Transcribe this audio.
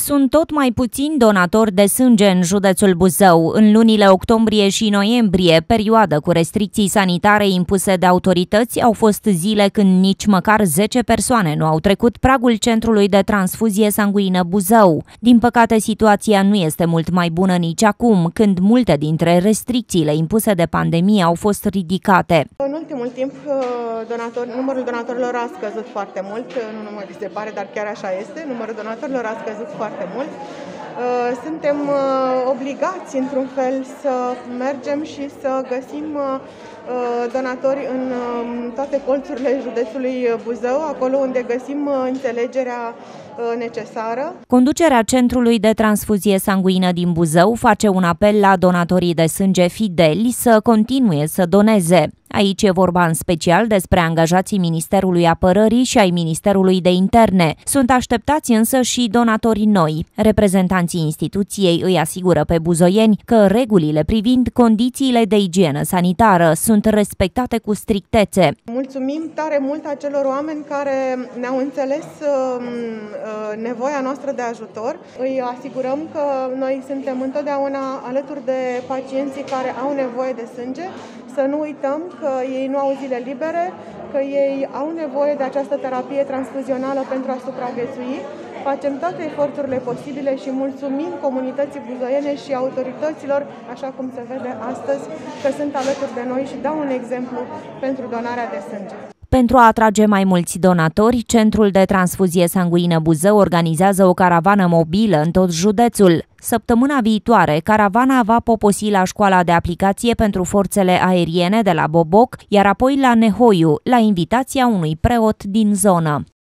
Sunt tot mai puțini donatori de sânge în județul Buzău. În lunile octombrie și noiembrie, perioadă cu restricții sanitare impuse de autorități, au fost zile când nici măcar 10 persoane nu au trecut pragul centrului de transfuzie sanguină Buzău. Din păcate, situația nu este mult mai bună nici acum, când multe dintre restricțiile impuse de pandemie au fost ridicate. În ultimul timp, numărul donatorilor a scăzut foarte mult, nu numai se pare, dar chiar așa este, numărul donatorilor a scăzut foarte mult. Suntem obligați, într-un fel, să mergem și să găsim donatori în toate colțurile județului Buzău, acolo unde găsim înțelegerea necesară. Conducerea Centrului de Transfuzie Sanguină din Buzău face un apel la donatorii de sânge fideli să continue să doneze. Aici e vorba în special despre angajații Ministerului Apărării și ai Ministerului de Interne. Sunt așteptați însă și donatorii noi. Reprezentanții instituției îi asigură pe buzoieni că regulile privind condițiile de igienă sanitară sunt respectate cu strictețe. Mulțumim tare mult acelor oameni care ne-au înțeles nevoia noastră de ajutor. Îi asigurăm că noi suntem întotdeauna alături de pacienții care au nevoie de sânge. Să nu uităm că ei nu au zile libere, că ei au nevoie de această terapie transfuzională pentru a supraviețui. Facem toate eforturile posibile și mulțumim comunității buzoiene și autorităților, așa cum se vede astăzi, că sunt alături de noi și dau un exemplu pentru donarea de sânge. Pentru a atrage mai mulți donatori, Centrul de Transfuzie Sanguină Buzău organizează o caravană mobilă în tot județul. Săptămâna viitoare, caravana va poposi la școala de aplicație pentru forțele aeriene de la Boboc, iar apoi la Nehoiu, la invitația unui preot din zonă.